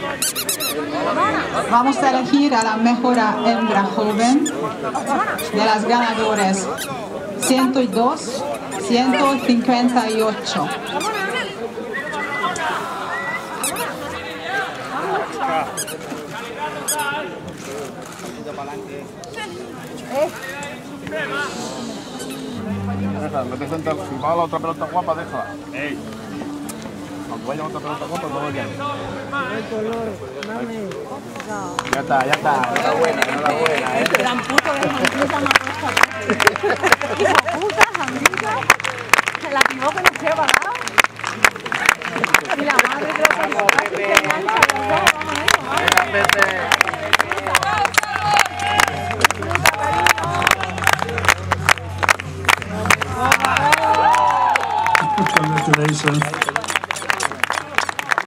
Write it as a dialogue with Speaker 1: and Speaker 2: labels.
Speaker 1: Vamos a elegir a la mejor hembra joven de las ganadoras 102, 158.
Speaker 2: Si va a la otra pelota guapa, déjala. Aunque vaya otra pelota guapa, no vaya. Ya está. Enhorabuena,
Speaker 3: Gran puto de Jambrita me ha puesto aquí. Hijo puta, Jambrita. Se la pivó que nos lleva, ¿verdad? Y la madre creo que no. Casi se engancha los dos.
Speaker 4: Congratulations.